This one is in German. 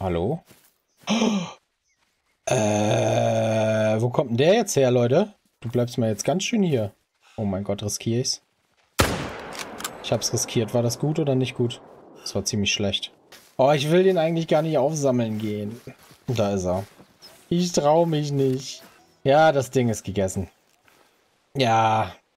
Hallo? Wo kommt denn der jetzt her, Leute? Du bleibst mal jetzt ganz schön hier. Oh mein Gott, riskiere ich's? Ich hab's riskiert. War das gut oder nicht gut? Das war ziemlich schlecht. Oh, ich will den eigentlich gar nicht aufsammeln gehen. Da ist er. Ich trau mich nicht. Ja, das Ding ist gegessen. Ja,